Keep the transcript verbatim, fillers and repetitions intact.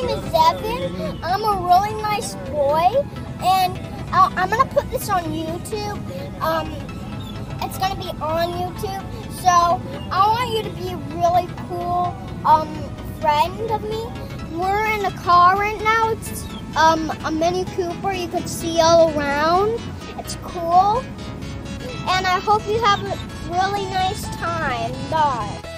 name is Evan. I'm a really nice boy, and uh, I'm gonna put this on YouTube. Um, it's gonna be on YouTube, so I want you to be a really cool um, friend of me. We're in a car right now. It's um, a Mini Cooper. You can see all around. It's cool, and I hope you have a really nice time. Bye.